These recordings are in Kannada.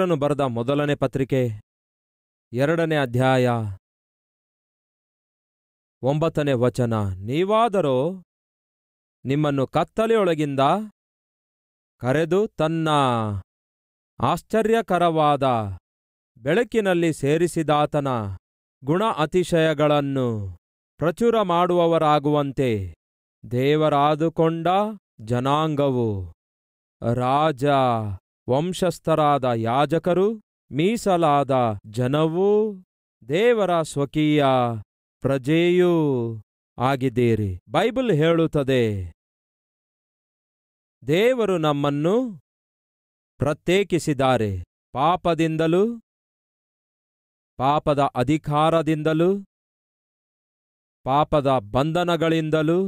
ಪೇತ್ರನು ಬರೆದ ಮೊದಲನೇ ಪತ್ರಿಕೆ 2ನೇ ಅಧ್ಯಾಯ 9ನೇ ವಚನ. ನೀವಾದರೋ ನಿಮ್ಮನ್ನು ಕತ್ತಲೆಯೊಳಗಿಂದ ಕರೆದು ತನ್ನ ಆಶ್ಚರ್ಯಕರವಾದ ಬೆಳಕಿನಲ್ಲಿ ಸೇರಿಸಿದಾತನ ಗುಣ ಅತಿಶಯಗಳನ್ನು ಪ್ರಚುರ ಮಾಡುವವರಾಗುವಂತೆ ದೇವರಾದುಕೊಂಡ ಜನಾಂಗವು, ರಾಜ ವಂಶಸ್ಥರಾದ ಯಾಜಕರು, ಮೀಸಲಾದ ಜನವೂ, ದೇವರ ಸ್ವಕೀಯ ಪ್ರಜೆಯೂ ಆಗಿದ್ದೀರಿ. ಬೈಬಲ್ ಹೇಳುತ್ತದೆ, ದೇವರು ನಮ್ಮನ್ನು ಪ್ರತ್ಯೇಕಿಸಿದ್ದಾರೆ ಪಾಪದಿಂದಲೂ, ಪಾಪದ ಅಧಿಕಾರದಿಂದಲೂ, ಪಾಪದ ಬಂಧನಗಳಿಂದಲೂ,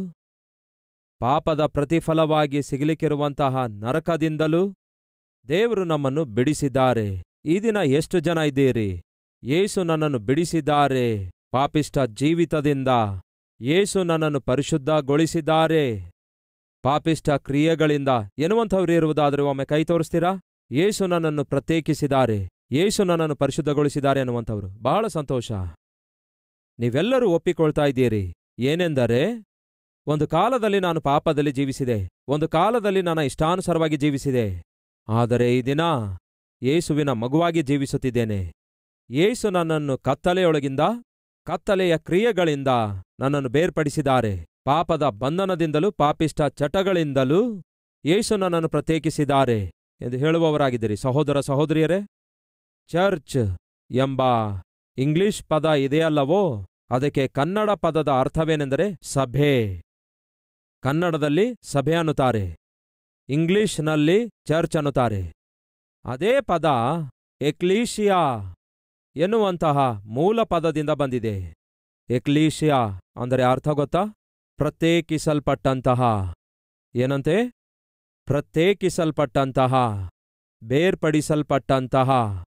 ಪಾಪದ ಪ್ರತಿಫಲವಾಗಿ ಸಿಗಲಿಕ್ಕಿರುವಂತಹ ನರಕದಿಂದಲೂ ದೇವರು ನಮ್ಮನ್ನು ಬಿಡಿಸಿದ್ದಾರೆ. ಈ ದಿನ ಎಷ್ಟು ಜನ ಇದ್ದೀರಿ? ಯೇಸು ನನ್ನನ್ನು ಬಿಡಿಸಿದ್ದಾರೆ ಪಾಪಿಷ್ಠ ಜೀವಿತದಿಂದ. ಯೇಸು ನನ್ನನ್ನು ಪರಿಶುದ್ಧಗೊಳಿಸಿದ್ದಾರೆ ಪಾಪಿಷ್ಠ ಕ್ರಿಯೆಗಳಿಂದ ಎನ್ನುವಂಥವ್ರು ಇರುವುದಾದರೆ ಒಮ್ಮೆ ಕೈ ತೋರಿಸ್ತೀರಾ? ಯೇಸು ನನ್ನನ್ನು ಪ್ರತ್ಯೇಕಿಸಿದ್ದಾರೆ, ಯೇಸು ನನ್ನನ್ನು ಪರಿಶುದ್ಧಗೊಳಿಸಿದ್ದಾರೆ ಎನ್ನುವಂಥವ್ರು. ಬಹಳ ಸಂತೋಷ. ನೀವೆಲ್ಲರೂ ಒಪ್ಪಿಕೊಳ್ತಾ ಇದ್ದೀರಿ. ಏನೆಂದರೆ, ಒಂದು ಕಾಲದಲ್ಲಿ ನಾನು ಪಾಪದಲ್ಲಿ ಜೀವಿಸಿದೆ, ಒಂದು ಕಾಲದಲ್ಲಿ ನನ್ನ ಇಷ್ಟಾನುಸಾರವಾಗಿ ಜೀವಿಸಿದೆ. ಆದರೆ ಈ ದಿನ ಯೇಸುವಿನ ಮಗುವಾಗಿ ಜೀವಿಸುತ್ತಿದ್ದೇನೆ. ಯೇಸು ನನ್ನನ್ನು ಕತ್ತಲೆಯೊಳಗಿಂದ, ಕತ್ತಲೆಯ ಕ್ರಿಯೆಗಳಿಂದ ನನ್ನನ್ನು ಬೇರ್ಪಡಿಸಿದ್ದಾರೆ. ಪಾಪದ ಬಂಧನದಿಂದಲೂ ಪಾಪಿಷ್ಠ ಚಟಗಳಿಂದಲೂ ಯೇಸು ನನ್ನನ್ನು ಪ್ರತ್ಯೇಕಿಸಿದ್ದಾರೆ ಎಂದು ಹೇಳುವವರಾಗಿದ್ದೀರಿ. ಸಹೋದರ ಸಹೋದರಿಯರೇ, ಚರ್ಚ್ ಎಂಬ ಇಂಗ್ಲಿಷ್ ಪದ ಇದೆಯಲ್ಲವೋ, ಅದಕ್ಕೆ ಕನ್ನಡ ಪದದ ಅರ್ಥವೇನೆಂದರೆ ಸಭೆ. ಕನ್ನಡದಲ್ಲಿ ಸಭೆ ಅನ್ನುತ್ತಾರೆ, ಇಂಗ್ಲಿಷ್ನಲ್ಲಿ ಚರ್ಚ್ ಅನ್ನುತ್ತಾರೆ. ಅದೇ ಪದ ಎಕ್ಲೀಶಿಯಾ ಎನ್ನುವಂತಹ ಮೂಲ ಪದದಿಂದ ಬಂದಿದೆ. ಎಕ್ಲೀಶಿಯಾ ಅಂದರೆ ಅರ್ಥ ಗೊತ್ತಾ? ಪ್ರತ್ಯೇಕಿಸಲ್ಪಟ್ಟಂತಹ. ಏನಂತೆ? ಪ್ರತ್ಯೇಕಿಸಲ್ಪಟ್ಟಂತಹ, ಬೇರ್ಪಡಿಸಲ್ಪಟ್ಟಂತಹ,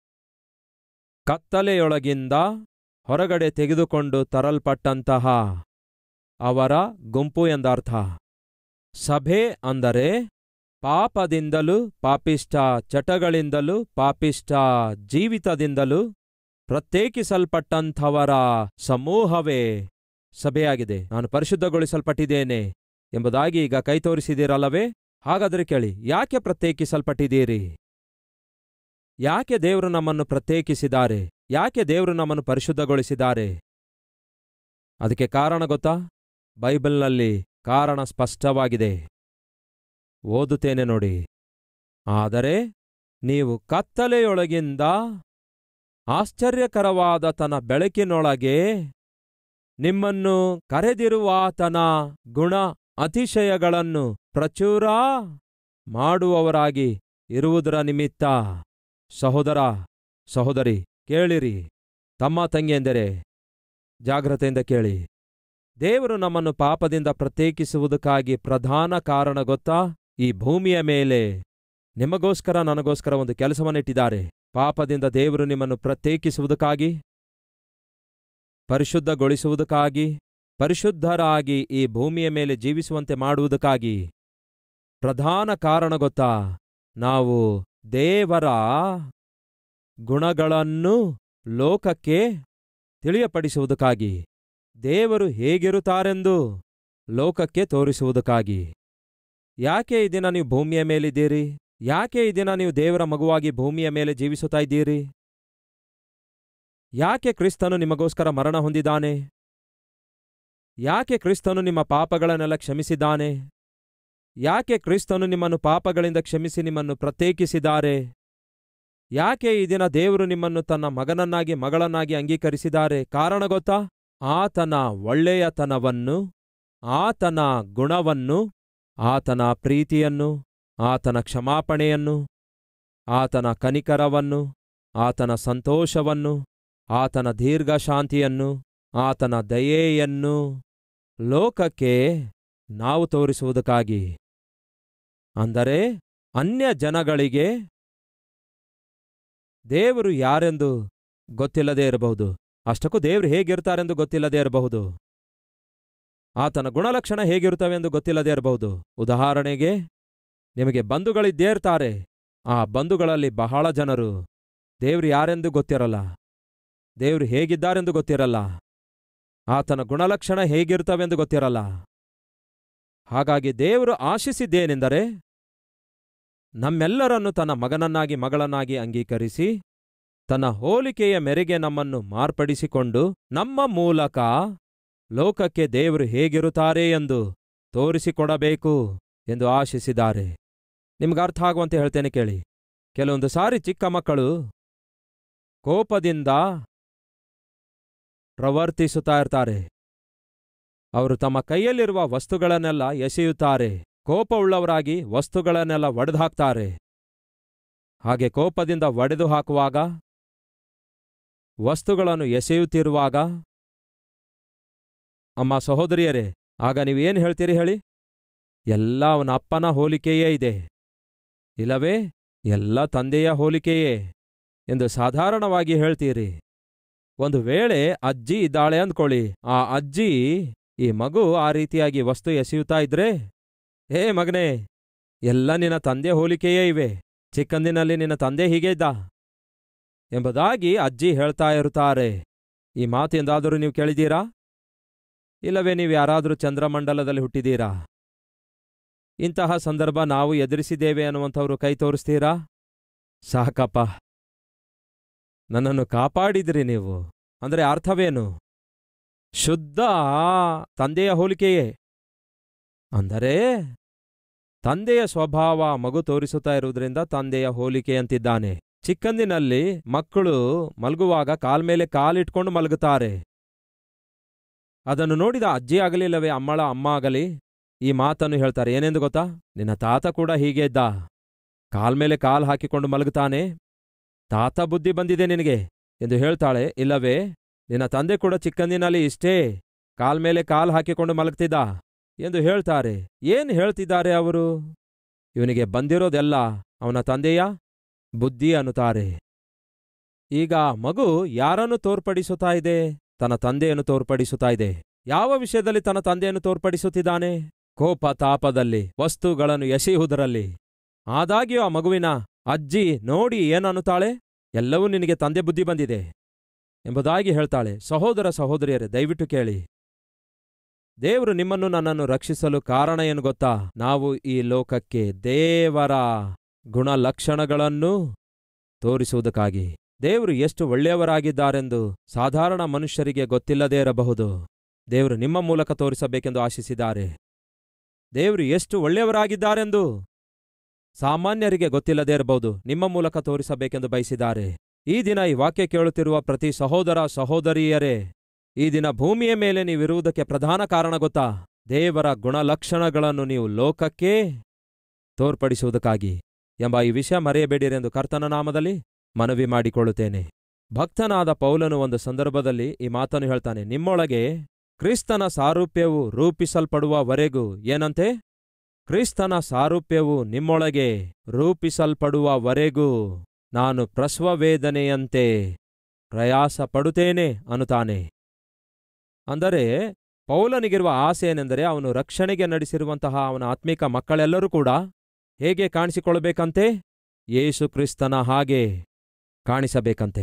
ಕತ್ತಲೆಯೊಳಗಿಂದ ಹೊರಗಡೆ ತೆಗೆದುಕೊಂಡು ತರಲ್ಪಟ್ಟಂತಹ ಅವರ ಗುಂಪು ಎಂದರ್ಥ. ಸಭೆ ಅಂದರೆ ಪಾಪದಿಂದಲೂ, ಪಾಪಿಷ್ಠ ಚಟಗಳಿಂದಲೂ, ಪಾಪಿಷ್ಠ ಜೀವಿತದಿಂದಲೂ ಪ್ರತ್ಯೇಕಿಸಲ್ಪಟ್ಟಂಥವರ ಸಮೂಹವೇ ಸಭೆಯಾಗಿದೆ. ನಾನು ಪರಿಶುದ್ಧಗೊಳಿಸಲ್ಪಟ್ಟಿದ್ದೇನೆ ಎಂಬುದಾಗಿ ಈಗ ಕೈ ತೋರಿಸಿದ್ದೀರಲ್ಲವೇ? ಹಾಗಾದರೆ ಕೇಳಿ, ಯಾಕೆ ಪ್ರತ್ಯೇಕಿಸಲ್ಪಟ್ಟಿದ್ದೀರಿ? ಯಾಕೆ ದೇವರು ನಮ್ಮನ್ನು ಪ್ರತ್ಯೇಕಿಸಿದ್ದಾರೆ? ಯಾಕೆ ದೇವರು ನಮ್ಮನ್ನು ಪರಿಶುದ್ಧಗೊಳಿಸಿದ್ದಾರೆ? ಅದಕ್ಕೆ ಕಾರಣ ಗೊತ್ತಾ? ಬೈಬಲ್ನಲ್ಲಿ ಕಾರಣ ಸ್ಪಷ್ಟವಾಗಿದೆ. ಓದುತ್ತೇನೆ ನೋಡಿ. ಆದರೆ ನೀವು ಕತ್ತಲೆಯೊಳಗಿಂದ ಆಶ್ಚರ್ಯಕರವಾದ ತನ್ನ ಬೆಳಕಿನೊಳಗೆ ನಿಮ್ಮನ್ನು ಕರೆದಿರುವಾತನ ಗುಣ ಅತಿಶಯಗಳನ್ನು ಪ್ರಚುರ ಮಾಡುವವರಾಗಿ ಇರುವುದರ ನಿಮಿತ್ತ. ಸಹೋದರ ಸಹೋದರಿ ಕೇಳಿರಿ, ತಮ್ಮ ತಂಗಿಯೆಂದರೆ ಜಾಗ್ರತೆಯಿಂದ ಕೇಳಿ. ದೇವರು ನಮ್ಮನ್ನು ಪಾಪದಿಂದ ಪ್ರತ್ಯೇಕಿಸುವುದಕ್ಕಾಗಿ ಪ್ರಧಾನ ಕಾರಣ ಗೊತ್ತಾ? ಈ ಭೂಮಿಯ ಮೇಲೆ ನಿಮಗೋಸ್ಕರ ನನಗೋಸ್ಕರ ಒಂದು ಕೆಲಸವನ್ನಿಟ್ಟಿದ್ದಾರೆ. ಪಾಪದಿಂದ ದೇವರು ನಿಮ್ಮನ್ನು ಪ್ರತ್ಯೇಕಿಸುವುದಕ್ಕಾಗಿ, ಪರಿಶುದ್ಧಗೊಳಿಸುವುದಕ್ಕಾಗಿ, ಪರಿಶುದ್ಧರಾಗಿ ಈ ಭೂಮಿಯ ಮೇಲೆ ಜೀವಿಸುವಂತೆ ಮಾಡುವುದಕ್ಕಾಗಿ. ಪ್ರಧಾನ ಕಾರಣ ಗೊತ್ತಾ? ನಾವು ದೇವರ ಗುಣಗಳನ್ನು ಲೋಕಕ್ಕೆ ತಿಳಿಯಪಡಿಸುವುದಕ್ಕಾಗಿ, ದೇವರು ಹೇಗಿರುತ್ತಾರೆಂದು ಲೋಕಕ್ಕೆ ತೋರಿಸುವುದಕ್ಕಾಗಿ. ಯಾಕೆ ಈ ದಿನ ನೀವು ಭೂಮಿಯ ಮೇಲಿದ್ದೀರಿ? ಯಾಕೆ ಈ ದಿನ ನೀವು ದೇವರ ಮಗುವಾಗಿ ಭೂಮಿಯ ಮೇಲೆ ಜೀವಿಸುತ್ತಾ ಇದ್ದೀರಿ? ಯಾಕೆ ಕ್ರಿಸ್ತನು ನಿಮಗೋಸ್ಕರ ಮರಣ ಹೊಂದಿದ್ದಾನೆ? ಯಾಕೆ ಕ್ರಿಸ್ತನು ನಿಮ್ಮ ಪಾಪಗಳನ್ನೆಲ್ಲ ಕ್ಷಮಿಸಿದ್ದಾನೆ? ಯಾಕೆ ಕ್ರಿಸ್ತನು ನಿಮ್ಮನ್ನು ಪಾಪಗಳಿಂದ ಕ್ಷಮಿಸಿ ನಿಮ್ಮನ್ನು ಪ್ರತ್ಯೇಕಿಸಿದ್ದಾರೆ? ಯಾಕೆ ಈ ದಿನ ದೇವರು ನಿಮ್ಮನ್ನು ತನ್ನ ಮಗನನ್ನಾಗಿ ಮಗಳನ್ನಾಗಿ ಅಂಗೀಕರಿಸಿದ್ದಾರೆ? ಕಾರಣ ಗೊತ್ತಾ? ಆತನ ಒಳ್ಳೆಯತನವನ್ನು, ಆತನ ಗುಣವನ್ನು, ಆತನ ಪ್ರೀತಿಯನ್ನು, ಆತನ ಕ್ಷಮಾಪಣೆಯನ್ನು, ಆತನ ಕನಿಕರವನ್ನು, ಆತನ ಸಂತೋಷವನ್ನು, ಆತನ ದೀರ್ಘಶಾಂತಿಯನ್ನು, ಆತನ ದಯೆಯನ್ನು ಲೋಕಕ್ಕೆ ನಾವು ತೋರಿಸುವುದಕ್ಕಾಗಿ. ಅಂದರೆ ಅನ್ಯ ಜನಗಳಿಗೆ ದೇವರು ಯಾರೆಂದು ಗೊತ್ತಿಲ್ಲದೇ ಇರಬಹುದು, ಅಷ್ಟಕ್ಕೂ ದೇವರು ಹೇಗಿರ್ತಾರೆಂದು ಗೊತ್ತಿಲ್ಲದೇ ಇರಬಹುದು, ಆತನ ಗುಣಲಕ್ಷಣ ಹೇಗಿರುತ್ತವೆಂದು ಗೊತ್ತಿಲ್ಲದೇ ಇರಬಹುದು. ಉದಾಹರಣೆಗೆ, ನಿಮಗೆ ಬಂಧುಗಳಿದ್ದೇ ಇರ್ತಾರೆ. ಆ ಬಂಧುಗಳಲ್ಲಿ ಬಹಳ ಜನರು ದೇವ್ರು ಯಾರೆಂದು ಗೊತ್ತಿರಲ್ಲ, ದೇವ್ರು ಹೇಗಿದ್ದಾರೆಂದು ಗೊತ್ತಿರಲ್ಲ, ಆತನ ಗುಣಲಕ್ಷಣ ಹೇಗಿರ್ತವೆಂದು ಗೊತ್ತಿರಲ್ಲ. ಹಾಗಾಗಿ ದೇವರು ಆಶಿಸಿದ್ದೇನೆಂದರೆ ನಮ್ಮೆಲ್ಲರನ್ನು ತನ್ನ ಮಗನನ್ನಾಗಿ ಮಗಳನ್ನಾಗಿ ಅಂಗೀಕರಿಸಿ ತನ್ನ ಹೋಲಿಕೆಯ ಮೇರೆಗೆ ನಮ್ಮನ್ನು ಮಾರ್ಪಡಿಸಿಕೊಂಡು ನಮ್ಮ ಮೂಲಕ ಲೋಕಕ್ಕೆ ದೇವರು ಹೇಗಿರುತ್ತಾರೆ ಎಂದು ತೋರಿಸಿಕೊಡಬೇಕು ಎಂದು ಆಶಿಸಿದ್ದಾರೆ. ನಿಮ್ಗರ್ಥ ಆಗುವಂತೆ ಹೇಳ್ತೇನೆ ಕೇಳಿ. ಕೆಲವೊಂದು ಸಾರಿ ಚಿಕ್ಕ ಮಕ್ಕಳು ಕೋಪದಿಂದ ಪ್ರವರ್ತಿಸುತ್ತಾ ಇರ್ತಾರೆ. ಅವರು ತಮ್ಮ ಕೈಯಲ್ಲಿರುವ ವಸ್ತುಗಳನ್ನೆಲ್ಲ ಎಸೆಯುತ್ತಾರೆ. ಕೋಪವುಳ್ಳವರಾಗಿ ವಸ್ತುಗಳನ್ನೆಲ್ಲ ಒಡೆದುಹಾಕ್ತಾರೆ. ಹಾಗೆ ಕೋಪದಿಂದ ಒಡೆದು ಹಾಕುವಾಗ, ವಸ್ತುಗಳನ್ನು ಎಸೆಯುತ್ತಿರುವಾಗ, ಅಮ್ಮ ಸಹೋದರಿಯರೇ, ಆಗ ನೀವೇನು ಹೇಳ್ತೀರಿ ಹೇಳಿ? ಎಲ್ಲ ಅವನ ಅಪ್ಪನ ಹೋಲಿಕೆಯೇ ಇದೆ, ಇಲ್ಲವೇ ಎಲ್ಲ ತಂದೆಯ ಹೋಲಿಕೆಯೇ ಎಂದು ಸಾಧಾರಣವಾಗಿ ಹೇಳ್ತೀರಿ. ಒಂದು ವೇಳೆ ಅಜ್ಜಿ ಇದ್ದಾಳೆ ಅಂದ್ಕೊಳ್ಳಿ. ಆ ಅಜ್ಜಿ ಈ ಮಗು ಆ ರೀತಿಯಾಗಿ ವಸ್ತು ಎಸೆಯುತ್ತಾ ಇದ್ರೆ, ಹೇ ಮಗನೇ, ಎಲ್ಲ ನಿನ್ನ ತಂದೆ ಹೋಲಿಕೆಯೇ ಇವೆ, ಚಿಕ್ಕಂದಿನಲ್ಲಿ ನಿನ್ನ ತಂದೆ ಹೀಗೆ ಇದ್ದ ಎಂಬುದಾಗಿ ಅಜ್ಜಿ ಹೇಳ್ತಾ ಇರುತ್ತಾರೆ. ಈ ಮಾತು ಎಂದಾದರೂ ನೀವು ಕೇಳಿದ್ದೀರಾ? ಇಲ್ಲವೇ ನೀವು ಯಾರಾದರೂ ಚಂದ್ರಮಂಡಲದಲ್ಲಿ ಹುಟ್ಟಿದ್ದೀರಾ? ಇಂತಹ ಸಂದರ್ಭ ನಾವು ಎದುರಿಸಿದ್ದೇವೆ ಅನ್ನುವಂಥವ್ರು ಕೈ ತೋರಿಸ್ತೀರಾ? ಸಾಕಪ್ಪ, ನನ್ನನ್ನು ಕಾಪಾಡಿದ್ರಿ ನೀವು ಅಂದರೆ ಅರ್ಥವೇನು? ಶುದ್ಧ ತಂದೆಯ ಹೋಲಿಕೆಯೇ. ಅಂದರೆ ತಂದೆಯ ಸ್ವಭಾವ ಮಗು ತೋರಿಸುತ್ತಾ ಇರುವುದರಿಂದ ತಂದೆಯ ಹೋಲಿಕೆಯಂತಿದ್ದಾನೆ. ಚಿಕ್ಕಂದಿನಲ್ಲಿ ಮಕ್ಕಳು ಮಲಗುವಾಗ ಕಾಲ್ಮೇಲೆ ಕಾಲಿಟ್ಕೊಂಡು ಮಲಗುತ್ತಾರೆ. ಅದನ್ನು ನೋಡಿದ ಅಜ್ಜಿ ಆಗಲಿಲ್ಲವೇ ಅಮ್ಮಳ ಅಮ್ಮ ಆಗಲಿ ಈ ಮಾತನ್ನು ಹೇಳ್ತಾರೆ. ಏನೆಂದು ಗೊತ್ತಾ? ನಿನ್ನ ತಾತ ಕೂಡ ಹೀಗೆ ಇದ್ದ, ಕಾಲ್ಮೇಲೆ ಕಾಲು ಹಾಕಿಕೊಂಡು ಮಲಗುತ್ತಾನೆ, ತಾತ ಬುದ್ಧಿ ಬಂದಿದೆ ನಿನಗೆ ಎಂದು ಹೇಳ್ತಾಳೆ. ಇಲ್ಲವೇ ನಿನ್ನ ತಂದೆ ಕೂಡ ಚಿಕ್ಕಂದಿನಲ್ಲಿ ಇಷ್ಟೇ ಕಾಲ್ಮೇಲೆ ಕಾಲು ಹಾಕಿಕೊಂಡು ಮಲಗ್ತಿದ್ದ ಎಂದು ಹೇಳ್ತಾರೆ. ಏನು ಹೇಳ್ತಿದ್ದಾರೆ ಅವರು? ಇವನಿಗೆ ಬಂದಿರೋದೆಲ್ಲ ಅವನ ತಂದೆಯ ಬುದ್ಧಿ ಅನ್ನುತ್ತಾರೆ. ಈಗ ಮಗು ಯಾರನ್ನು ತೋರ್ಪಡಿಸುತ್ತಾ ಇದೆ? ತನ್ನ ತಂದೆಯನ್ನು ತೋರ್ಪಡಿಸುತ್ತಾ ಇದೆ. ಯಾವ ವಿಷಯದಲ್ಲಿ ತನ್ನ ತಂದೆಯನ್ನು ತೋರ್ಪಡಿಸುತ್ತಿದ್ದಾನೆ? ಕೋಪ ತಾಪದಲ್ಲಿ, ವಸ್ತುಗಳನ್ನು ಎಸೆಯುವುದರಲ್ಲಿ. ಆದಾಗ್ಯೂ ಆ ಮಗುವಿನ ಅಜ್ಜಿ ನೋಡಿ ಏನನ್ನುತ್ತಾಳೆ? ಎಲ್ಲವೂ ನಿನಗೆ ತಂದೆ ಬುದ್ಧಿ ಬಂದಿದೆ ಎಂಬುದಾಗಿ ಹೇಳ್ತಾಳೆ. ಸಹೋದರ ಸಹೋದರಿಯರೇ, ದಯವಿಟ್ಟು ಕೇಳಿ. ದೇವರು ನಿಮ್ಮನ್ನು ನನ್ನನ್ನು ರಕ್ಷಿಸಲು ಕಾರಣ ಏನು ಗೊತ್ತಾ? ನಾವು ಈ ಲೋಕಕ್ಕೆ ದೇವರ ಗುಣಲಕ್ಷಣಗಳನ್ನು ತೋರಿಸುವುದಕ್ಕಾಗಿ. ದೇವರು ಎಷ್ಟು ಒಳ್ಳೆಯವರಾಗಿದ್ದಾರೆಂದು ಸಾಧಾರಣ ಮನುಷ್ಯರಿಗೆ ಗೊತ್ತಿಲ್ಲದೇ ಇರಬಹುದು. ದೇವರು ನಿಮ್ಮ ಮೂಲಕ ತೋರಿಸಬೇಕೆಂದು ಆಶಿಸಿದ್ದಾರೆ. ದೇವರು ಎಷ್ಟು ಒಳ್ಳೆಯವರಾಗಿದ್ದಾರೆಂದು ಸಾಮಾನ್ಯರಿಗೆ ಗೊತ್ತಿಲ್ಲದೇ ಇರಬಹುದು, ನಿಮ್ಮ ಮೂಲಕ ತೋರಿಸಬೇಕೆಂದು ಬಯಸಿದ್ದಾರೆ. ಈ ದಿನ ಈ ವಾಕ್ಯ ಕೇಳುತ್ತಿರುವ ಪ್ರತಿ ಸಹೋದರ ಸಹೋದರಿಯರೇ, ಈ ದಿನ ಭೂಮಿಯ ಮೇಲೆ ನೀವಿರುವುದಕ್ಕೆ ಪ್ರಧಾನ ಕಾರಣ ಗೊತ್ತಾ? ದೇವರ ಗುಣಲಕ್ಷಣಗಳನ್ನು ನೀವು ಲೋಕಕ್ಕೆ ತೋರ್ಪಡಿಸುವುದಕ್ಕಾಗಿ ಎಂಬ ಈ ವಿಷಯ ಮರೆಯಬೇಡಿರೆಂದು ಕರ್ತನ ನಾಮದಲ್ಲಿ ಮನವಿ ಮಾಡಿಕೊಳ್ಳುತ್ತೇನೆ. ಭಕ್ತನಾದ ಪೌಲನು ಒಂದು ಸಂದರ್ಭದಲ್ಲಿ ಈ ಮಾತನ್ನು ಹೇಳ್ತಾನೆ. ನಿಮ್ಮೊಳಗೆ ಕ್ರಿಸ್ತನ ಸಾರೂಪ್ಯವು ರೂಪಿಸಲ್ಪಡುವವರೆಗೂ ಏನಂತೆ? ಕ್ರಿಸ್ತನ ಸಾರೂಪ್ಯವು ನಿಮ್ಮೊಳಗೆ ರೂಪಿಸಲ್ಪಡುವವರೆಗೂ ನಾನು ಪ್ರಸವವೇದನೆಯಂತೆ ಪ್ರಯಾಸ ಪಡುತ್ತೇನೆ ಅನ್ನುತ್ತಾನೆ. ಅಂದರೆ ಪೌಲನಿಗಿರುವ ಆಸೆ ಏನೆಂದರೆ ಅವನು ರಕ್ಷಣೆಗೆ ನಡೆಸಿರುವಂತಹ ಅವನ ಆತ್ಮಿಕ ಮಕ್ಕಳೆಲ್ಲರೂ ಕೂಡ ಹೇಗೆ ಕಾಣಿಸಿಕೊಳ್ಳಬೇಕಂತೆ? ಯೇಸು ಕ್ರಿಸ್ತನ ಹಾಗೆ ಕಾಣಿಸಬೇಕಂತೆ.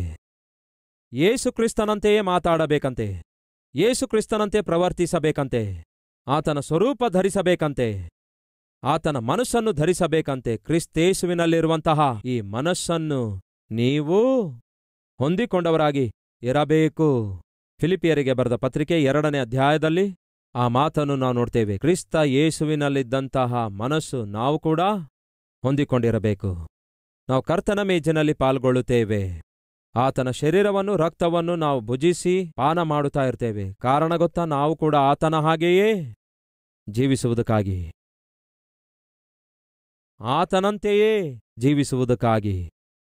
ಯೇಸು ಕ್ರಿಸ್ತನಂತೆಯೇ ಮಾತಾಡಬೇಕಂತೆ, ಯೇಸು ಕ್ರಿಸ್ತನಂತೆ ಪ್ರವರ್ತಿಸಬೇಕಂತೆ, ಆತನ ಸ್ವರೂಪ ಧರಿಸಬೇಕಂತೆ, ಆತನ ಮನಸ್ಸನ್ನು ಧರಿಸಬೇಕಂತೆ. ಕ್ರಿಸ್ತೇಸುವಿನಲ್ಲಿರುವಂತಹ ಈ ಮನಸ್ಸನ್ನು ನೀವು ಹೊಂದಿಕೊಂಡವರಾಗಿ ಇರಬೇಕು. ಫಿಲಿಪಿಯರಿಗೆ ಬರೆದ ಪತ್ರಿಕೆ 2ನೇ ಅಧ್ಯಾಯದಲ್ಲಿ ಆ ಮಾತನ್ನು ನಾವು ನೋಡ್ತೇವೆ. ಕ್ರಿಸ್ತ ಯೇಸುವಿನಲ್ಲಿದ್ದಂತಹ ಮನಸ್ಸು ನಾವು ಕೂಡ ಹೊಂದಿಕೊಂಡಿರಬೇಕು. ನಾವು ಕರ್ತನ ಮೇಜಿನಲ್ಲಿ ಪಾಲ್ಗೊಳ್ಳುತ್ತೇವೆ. ಆತನ ಶರೀರವನ್ನು ರಕ್ತವನ್ನು ನಾವು ಭುಜಿಸಿ ಪಾನ ಮಾಡುತ್ತಾ ಇರ್ತೇವೆ. ಕಾರಣ ಗೊತ್ತಾ? ನಾವು ಕೂಡ ಆತನ ಹಾಗೆಯೇ ಜೀವಿಸುವುದಕ್ಕಾಗಿ, ಆತನಂತೆಯೇ ಜೀವಿಸುವುದಕ್ಕಾಗಿ.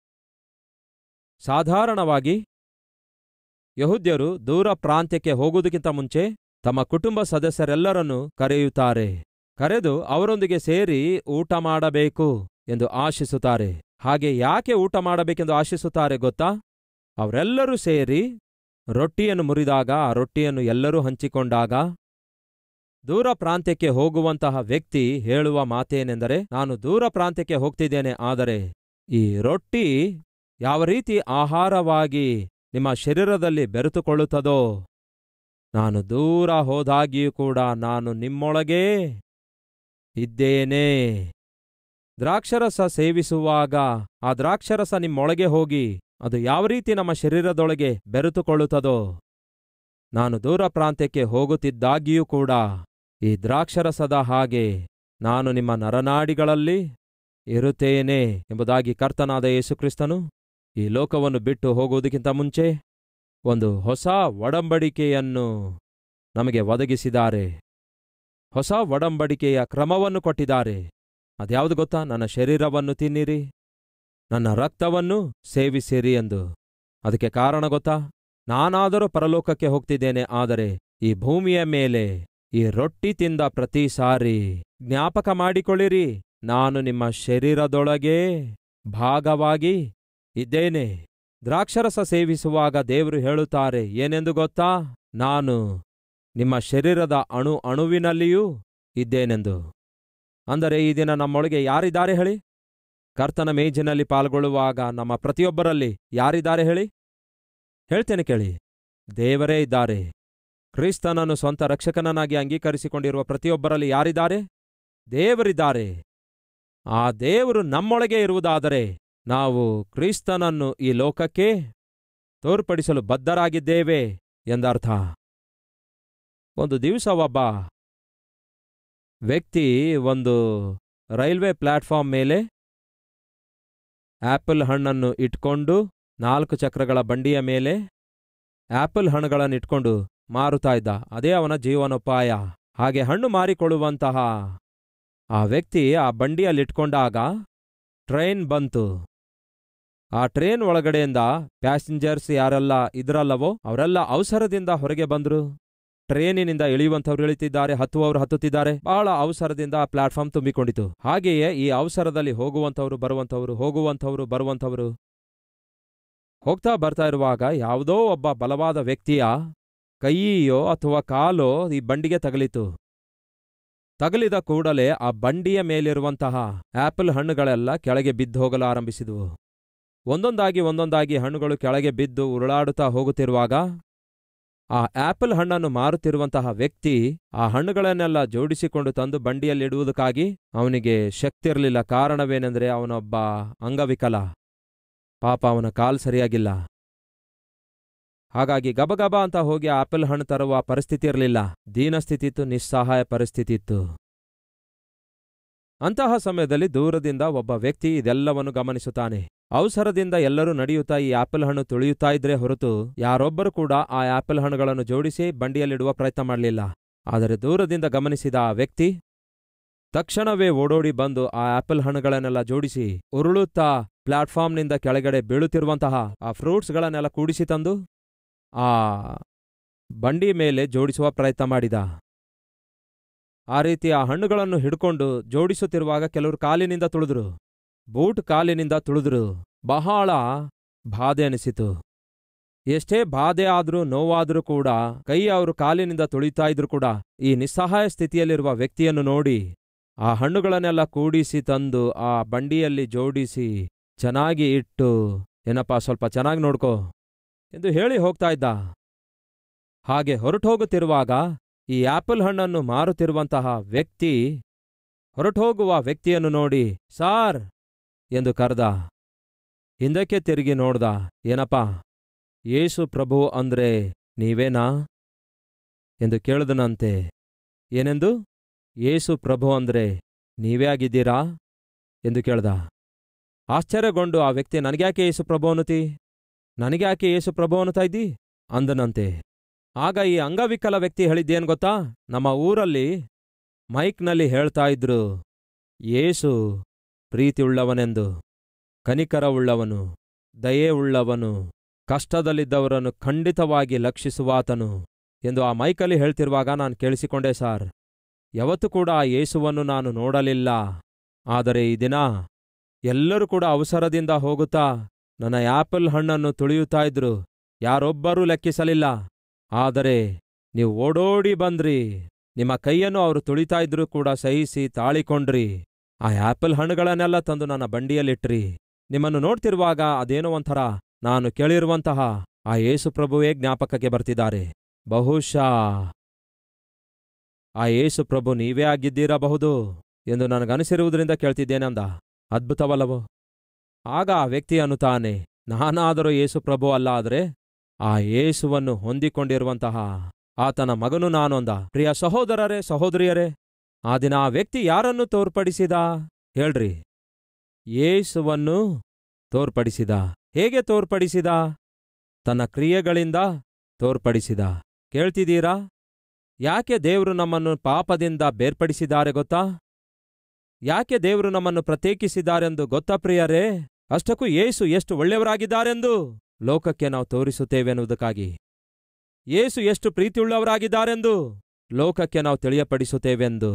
ಸಾಧಾರಣವಾಗಿ ಯಹೂದ್ಯರು ದೂರ ಪ್ರಾಂತ್ಯಕ್ಕೆ ಹೋಗುವುದಕ್ಕಿಂತ ಮುಂಚೆ ತಮ್ಮ ಕುಟುಂಬ ಸದಸ್ಯರೆಲ್ಲರನ್ನೂ ಕರೆಯುತ್ತಾರೆ. ಕರೆದು ಅವರೊಂದಿಗೆ ಸೇರಿ ಊಟ ಮಾಡಬೇಕು ಎಂದು ಆಶಿಸುತ್ತಾರೆ. ಹಾಗೆ ಯಾಕೆ ಊಟ ಮಾಡಬೇಕೆಂದು ಆಶಿಸುತ್ತಾರೆ ಗೊತ್ತಾ? ಅವರೆಲ್ಲರೂ ಸೇರಿ ರೊಟ್ಟಿಯನ್ನು ಮುರಿದಾಗ, ಆ ರೊಟ್ಟಿಯನ್ನು ಎಲ್ಲರೂ ಹಂಚಿಕೊಂಡಾಗ, ದೂರ ಪ್ರಾಂತ್ಯಕ್ಕೆ ಹೋಗುವಂತಹ ವ್ಯಕ್ತಿ ಹೇಳುವ ಮಾತೇನೆಂದರೆ, ನಾನು ದೂರ ಪ್ರಾಂತ್ಯಕ್ಕೆ ಹೋಗ್ತಿದ್ದೇನೆ, ಆದರೆ ಈ ರೊಟ್ಟಿ ಯಾವ ರೀತಿ ಆಹಾರವಾಗಿ ನಿಮ್ಮ ಶರೀರದಲ್ಲಿ ಬೆರೆತುಕೊಳ್ಳುತ್ತದೋ, ನಾನು ದೂರ ಹೋದಾಗಿಯೂ ಕೂಡ ನಾನು ನಿಮ್ಮೊಳಗೇ ಇದ್ದೇನೆ. ದ್ರಾಕ್ಷರಸ ಸೇವಿಸುವಾಗ ಆ ದ್ರಾಕ್ಷರಸ ನಿಮ್ಮೊಳಗೆ ಹೋಗಿ ಅದು ಯಾವ ರೀತಿ ನಮ್ಮ ಶರೀರದೊಳಗೆ ಬೆರೆತುಕೊಳ್ಳುತ್ತದೋ, ನಾನು ದೂರ ಪ್ರಾಂತ್ಯಕ್ಕೆ ಹೋಗುತ್ತಿದ್ದಾಗಿಯೂ ಕೂಡ ಈ ದ್ರಾಕ್ಷರಸದ ಹಾಗೆ ನಾನು ನಿಮ್ಮ ನರನಾಡಿಗಳಲ್ಲಿ ಇರುತ್ತೇನೆ ಎಂಬುದಾಗಿ ಕರ್ತನಾದ ಯೇಸುಕ್ರಿಸ್ತನು ಈ ಲೋಕವನ್ನು ಬಿಟ್ಟು ಹೋಗುವುದಕ್ಕಿಂತ ಮುಂಚೆ ಒಂದು ಹೊಸ ಒಡಂಬಡಿಕೆಯನ್ನು ನಮಗೆ ಒದಗಿಸಿದ್ದಾರೆ. ಹೊಸ ಒಡಂಬಡಿಕೆಯ ಕ್ರಮವನ್ನು ಕೊಟ್ಟಿದ್ದಾರೆ. ಅದ್ಯಾವುದು ಗೊತ್ತಾ? ನನ್ನ ಶರೀರವನ್ನು ತಿನ್ನಿರಿ, ನನ್ನ ರಕ್ತವನ್ನು ಸೇವಿಸಿರಿ ಎಂದು. ಅದಕ್ಕೆ ಕಾರಣ ಗೊತ್ತಾ? ನಾನಾದರೂ ಪರಲೋಕಕ್ಕೆ ಹೋಗ್ತಿದ್ದೇನೆ, ಆದರೆ ಈ ಭೂಮಿಯ ಮೇಲೆ ಈ ರೊಟ್ಟಿ ತಿಂದ ಪ್ರತಿ ಸಾರಿ ಜ್ಞಾಪಕ ಮಾಡಿಕೊಳ್ಳಿರಿ, ನಾನು ನಿಮ್ಮ ಶರೀರದೊಳಗೇ ಭಾಗವಾಗಿ ಇದ್ದೇನೆ. ದ್ರಾಕ್ಷರಸ ಸೇವಿಸುವಾಗ ದೇವರು ಹೇಳುತ್ತಾರೆ ಏನೆಂದು ಗೊತ್ತಾ? ನಾನು ನಿಮ್ಮ ಶರೀರದ ಅಣುವಿನಲ್ಲಿಯೂ ಇದ್ದೇನೆಂದು. ಅಂದರೆ ಈ ದಿನ ನಮ್ಮೊಳಗೆ ಯಾರಿದ್ದಾರೆ ಹೇಳಿ? ಕರ್ತನ ಮೇಜಿನಲ್ಲಿ ಪಾಲ್ಗೊಳ್ಳುವಾಗ ನಮ್ಮ ಪ್ರತಿಯೊಬ್ಬರಲ್ಲಿ ಯಾರಿದ್ದಾರೆ ಹೇಳಿ? ಹೇಳ್ತೇನೆ ಕೇಳಿ, ದೇವರೇ ಇದ್ದಾರೆ. ಕ್ರಿಸ್ತನನ್ನು ಸ್ವಂತ ರಕ್ಷಕನನ್ನಾಗಿ ಅಂಗೀಕರಿಸಿಕೊಂಡಿರುವ ಪ್ರತಿಯೊಬ್ಬರಲ್ಲಿ ಯಾರಿದ್ದಾರೆ? ದೇವರಿದ್ದಾರೆ. ಆ ದೇವರು ನಮ್ಮೊಳಗೆ ಇರುವುದಾದರೆ ನಾವು ಕ್ರಿಸ್ತನನ್ನು ಈ ಲೋಕಕ್ಕೆ ತೋರ್ಪಡಿಸಲು ಬದ್ಧರಾಗಿದ್ದೇವೆ ಎಂದರ್ಥ. ಒಂದು ದಿವಸ ಒಬ್ಬ ವ್ಯಕ್ತಿ ಒಂದು ರೈಲ್ವೆ ಪ್ಲಾಟ್ಫಾರ್ಮ್ ಮೇಲೆ ಆಪಲ್ ಹಣ್ಣನ್ನು ಇಟ್ಕೊಂಡು 4 ಚಕ್ರಗಳ ಬಂಡಿಯ ಮೇಲೆ ಆಪಲ್ ಹಣ್ಣುಗಳನ್ನಿಟ್ಕೊಂಡು ಮಾರುತ್ತಾ ಇದ್ದ. ಅದೇ ಅವನ ಜೀವನೋಪಾಯ. ಹಾಗೆ ಹಣ್ಣು ಮಾರಿಕೊಳ್ಳುವಂತಹ ಆ ವ್ಯಕ್ತಿ ಆ ಬಂಡಿಯಲ್ಲಿಟ್ಕೊಂಡಾಗ ಟ್ರೈನ್ ಬಂತು. ಆ ಟ್ರೈನ್ ಒಳಗಡೆಯಿಂದ ಪ್ಯಾಸೆಂಜರ್ಸ್ ಯಾರೆಲ್ಲ ಇದ್ರಲ್ಲವೋ ಅವರೆಲ್ಲ ಅವಸರದಿಂದ ಹೊರಗೆ ಬಂದ್ರು. ಟ್ರೇನಿನಿಂದ ಇಳಿಯುವಂಥವ್ರು ಇಳಿತಿದ್ದಾರೆ, ಹತ್ತುವವರು ಹತ್ತುತ್ತಿದ್ದಾರೆ. ಬಹಳ ಅವಸರದಿಂದ ಆ ಪ್ಲಾಟ್ಫಾರ್ಮ್ ತುಂಬಿಕೊಂಡಿತು. ಹಾಗೆಯೇ ಈ ಅವಸರದಲ್ಲಿ ಹೋಗುವಂಥವ್ರು ಬರುವಂಥವ್ರು ಹೋಗ್ತಾ ಬರ್ತಾ ಇರುವಾಗ ಯಾವುದೋ ಒಬ್ಬ ಬಲವಾದ ವ್ಯಕ್ತಿಯ ಕೈಯೋ ಅಥವಾ ಕಾಲೋ ಈ ಬಂಡಿಗೆ ತಗಲಿತು. ತಗಲಿದ ಕೂಡಲೇ ಆ ಬಂಡಿಯ ಮೇಲಿರುವಂತಹ ಆಪಲ್ ಹಣ್ಣುಗಳೆಲ್ಲ ಕೆಳಗೆ ಬಿದ್ದು ಹೋಗಲು ಆರಂಭಿಸಿದವು. ಒಂದೊಂದಾಗಿ ಹಣ್ಣುಗಳು ಕೆಳಗೆ ಬಿದ್ದು ಉರುಳಾಡುತ್ತಾ ಹೋಗುತ್ತಿರುವಾಗ ಆ ಆಪಲ್ ಹಣ್ಣನ್ನು ಮಾರುತ್ತಿರುವಂತಹ ವ್ಯಕ್ತಿ ಆ ಹಣ್ಣುಗಳನ್ನೆಲ್ಲ ಜೋಡಿಸಿಕೊಂಡು ತಂದು ಬಂಡಿಯಲ್ಲಿಡುವುದಕ್ಕಾಗಿ ಅವನಿಗೆ ಶಕ್ತಿ ಇರಲಿಲ್ಲ. ಕಾರಣವೇನೆಂದರೆ ಅವನೊಬ್ಬ ಅಂಗವಿಕಲ. ಪಾಪ, ಅವನ ಕಾಲು ಸರಿಯಾಗಿಲ್ಲ. ಹಾಗಾಗಿ ಗಬಗಬ ಅಂತ ಹೋಗಿ ಆಪಲ್ ಹಣ್ಣು ತರುವ ಪರಿಸ್ಥಿತಿ ಇರಲಿಲ್ಲ. ದೀನಸ್ಥಿತಿತ್ತು, ನಿಸ್ಸಹಾಯ ಪರಿಸ್ಥಿತಿ ಇತ್ತು. ಅಂತಹ ಸಮಯದಲ್ಲಿ ದೂರದಿಂದ ಒಬ್ಬ ವ್ಯಕ್ತಿ ಇದೆಲ್ಲವನ್ನು ಗಮನಿಸುತ್ತಾನೆ. ಅವಸರದಿಂದ ಎಲ್ಲರೂ ನಡೆಯುತ್ತಾ ಈ ಆಪಲ್ ಹಣ್ಣು ತುಳಿಯುತ್ತಾ ಇದ್ರೆ ಹೊರತು ಯಾರೊಬ್ಬರು ಕೂಡ ಆ ಆಪಲ್ ಹಣ್ಣುಗಳನ್ನು ಜೋಡಿಸಿ ಬಂಡಿಯಲ್ಲಿಡುವ ಪ್ರಯತ್ನ ಮಾಡಲಿಲ್ಲ. ಆದರೆ ದೂರದಿಂದ ಗಮನಿಸಿದ ಆ ವ್ಯಕ್ತಿ ತಕ್ಷಣವೇ ಓಡೋಡಿ ಬಂದು ಆ ಆಪಲ್ ಹಣ್ಣುಗಳನ್ನೆಲ್ಲ ಜೋಡಿಸಿ ಉರುಳುತ್ತಾ ಪ್ಲಾಟ್ಫಾರ್ಮ್ನಿಂದ ಕೆಳಗಡೆ ಬೀಳುತ್ತಿರುವಂತಹ ಆ ಫ್ರೂಟ್ಸ್ಗಳನ್ನೆಲ್ಲ ಕೂಡಿಸಿ ತಂದು ಆ ಬಂಡಿ ಮೇಲೆ ಜೋಡಿಸುವ ಪ್ರಯತ್ನ ಮಾಡಿದ. ಆ ರೀತಿ ಆ ಹಣ್ಣುಗಳನ್ನು ಹಿಡ್ಕೊಂಡು ಜೋಡಿಸುತ್ತಿರುವಾಗ ಕೆಲವರು ಕಾಲಿನಿಂದ ತುಳಿದ್ರು, ಬೂಟ್ ಕಾಲಿನಿಂದ ತುಳಿದ್ರು. ಬಹಳ ಬಾಧೆ ಅನಿಸಿತು. ಎಷ್ಟೇ ಬಾಧೆ ಆದ್ರೂ ನೋವಾದ್ರೂ ಕೂಡ ಕೈ ಅವರು ಕಾಲಿನಿಂದ ತುಳಿತಾ ಇದ್ರು ಕೂಡ ಈ ನಿಸ್ಸಹಾಯ ಸ್ಥಿತಿಯಲ್ಲಿರುವ ವ್ಯಕ್ತಿಯನ್ನು ನೋಡಿ ಆ ಹಣ್ಣುಗಳನ್ನೆಲ್ಲ ಕೂಡಿಸಿ ತಂದು ಆ ಬಂಡಿಯಲ್ಲಿ ಜೋಡಿಸಿ ಚೆನ್ನಾಗಿ ಇಟ್ಟು, ಏನಪ್ಪಾ ಸ್ವಲ್ಪ ಚೆನ್ನಾಗಿ ನೋಡ್ಕೋ ಎಂದು ಹೇಳಿ ಹೋಗ್ತಾ ಇದ್ದ. ಹಾಗೆ ಹೊರಟೋಗುತ್ತಿರುವಾಗ ಈ ಆಪಲ್ ಹಣ್ಣನ್ನು ಮಾರುತ್ತಿರುವಂತಹ ವ್ಯಕ್ತಿ ಹೊರಟೋಗುವ ವ್ಯಕ್ತಿಯನ್ನು ನೋಡಿ ಸಾರ್ ಎಂದು ಕರೆದ. ಹಿಂದಕ್ಕೆ ತಿರುಗಿ ನೋಡ್ದ. ಏನಪ್ಪಾ, ಯೇಸು ಪ್ರಭು ಅಂದ್ರೆ ನೀವೇನಾ ಎಂದು ಕೇಳಿದನಂತೆ. ಏನೆಂದು? ಯೇಸು ಪ್ರಭು ಅಂದ್ರೆ ನೀವೇ ಆಗಿದ್ದೀರಾ ಎಂದು ಕೇಳ್ದ. ಆಶ್ಚರ್ಯಗೊಂಡು ಆ ವ್ಯಕ್ತಿ, ನನಗ್ಯಾಕೆ ಯೇಸು ಪ್ರಭು ಅನ್ನುತ್ತಿ, ನನಗ್ಯಾಕೆ ಯೇಸು ಪ್ರಭು ಅನ್ನುತ್ತಾ ಇದ್ದಿ ಅಂದನಂತೆ. ಆಗ ಈ ಅಂಗವಿಕಲ ವ್ಯಕ್ತಿ ಹೇಳಿದ್ದೇನು ಗೊತ್ತಾ? ನಮ್ಮ ಊರಲ್ಲಿ ಮೈಕ್ನಲ್ಲಿ ಹೇಳ್ತಾ ಇದ್ರು, ಯೇಸು ಪ್ರೀತಿಯುಳ್ಳವನೆಂದು, ಕನಿಕರವುಳ್ಳವನು, ದಯೆ ಉಳ್ಳವನು, ಕಷ್ಟದಲ್ಲಿದ್ದವರನ್ನು ಖಂಡಿತವಾಗಿ ಲಕ್ಷಿಸುವಾತನು ಎಂದು ಆ ಮೈಕಲ್ಲಿ ಹೇಳ್ತಿರುವಾಗ ನಾನು ಕೇಳಿಸಿಕೊಂಡೆ ಸಾರ್. ಯಾವತ್ತೂ ಕೂಡ ಆ ಯೇಸುವನ್ನು ನಾನು ನೋಡಲಿಲ್ಲ. ಆದರೆ ಈ ದಿನ ಎಲ್ಲರೂ ಕೂಡ ಅವಸರದಿಂದ ಹೋಗುತ್ತಾ ನನ್ನ ಆಪಲ್ ಹಣ್ಣನ್ನು ತುಳಿಯುತ್ತಾ ಇದ್ರು. ಯಾರೊಬ್ಬರೂ ಲೆಕ್ಕಿಸಲಿಲ್ಲ. ಆದರೆ ನೀವು ಓಡೋಡಿ ಬಂದ್ರಿ. ನಿಮ್ಮ ಕೈಯನ್ನು ಅವರು ತುಳಿತಾ ಇದ್ರೂ ಕೂಡ ಸಹಿಸಿ ತಾಳಿಕೊಂಡ್ರಿ. ಆ ಆಪಲ್ ಹಣ್ಣುಗಳನ್ನೆಲ್ಲ ತಂದು ನನ್ನ ಬಂಡಿಯಲ್ಲಿಟ್ರಿ. ನಿಮ್ಮನ್ನು ನೋಡ್ತಿರುವಾಗ ಅದೇನೋ ಒಂಥರ ನಾನು ಕೇಳಿರುವಂತಹ ಆ ಯೇಸು ಪ್ರಭುವೇ ಜ್ಞಾಪಕಕ್ಕೆ ಬರ್ತಿದ್ದಾರೆ. ಬಹುಶಃ ಆ ಯೇಸು ಪ್ರಭು ನೀವೇ ಆಗಿದ್ದೀರಬಹುದು ಎಂದು ನನಗನಿಸಿರುವುದರಿಂದ ಕೇಳ್ತಿದ್ದೇನೆ ಅಂದ. ಅದ್ಭುತವಲ್ಲವೋ? ಆಗ ಆ ವ್ಯಕ್ತಿ ಅನ್ನುತ್ತಾನೆ, ನಾನಾದರೂ ಯೇಸು ಪ್ರಭು ಅಲ್ಲ, ಆದರೆ ಆ ಯೇಸುವನ್ನು ಹೊಂದಿಕೊಂಡಿರುವಂತಹ ಆತನ ಮಗನು ನಾನು ಅಂದ. ಪ್ರಿಯ ಸಹೋದರರೇ, ಸಹೋದರಿಯರೇ, ಆ ದಿನ ಆ ವ್ಯಕ್ತಿ ಯಾರನ್ನು ತೋರ್ಪಡಿಸಿದ ಹೇಳ್ರಿ? ಯೇಸುವನ್ನು ತೋರ್ಪಡಿಸಿದ. ಹೇಗೆ ತೋರ್ಪಡಿಸಿದ? ತನ್ನ ಕ್ರಿಯೆಗಳಿಂದ ತೋರ್ಪಡಿಸಿದ. ಕೇಳ್ತಿದ್ದೀರಾ? ಯಾಕೆ ದೇವರು ನಮ್ಮನ್ನು ಪಾಪದಿಂದ ಬೇರ್ಪಡಿಸಿದ್ದಾರೆ ಗೊತ್ತಾ? ಯಾಕೆ ದೇವರು ನಮ್ಮನ್ನು ಪ್ರತ್ಯೇಕಿಸಿದ್ದಾರೆಂದು ಗೊತ್ತಾ ಪ್ರಿಯರೇ? ಅಷ್ಟಕ್ಕೂ ಯೇಸು ಎಷ್ಟು ಒಳ್ಳೆಯವರಾಗಿದ್ದಾರೆಂದು ಲೋಕಕ್ಕೆ ನಾವು ತೋರಿಸುತ್ತೇವೆ ಎನ್ನುವುದಕ್ಕಾಗಿ. ಯೇಸು ಎಷ್ಟು ಪ್ರೀತಿಯುಳ್ಳವರಾಗಿದ್ದಾರೆಂದು ಲೋಕಕ್ಕೆ ನಾವು ತಿಳಿಯಪಡಿಸುತ್ತೇವೆಂದು.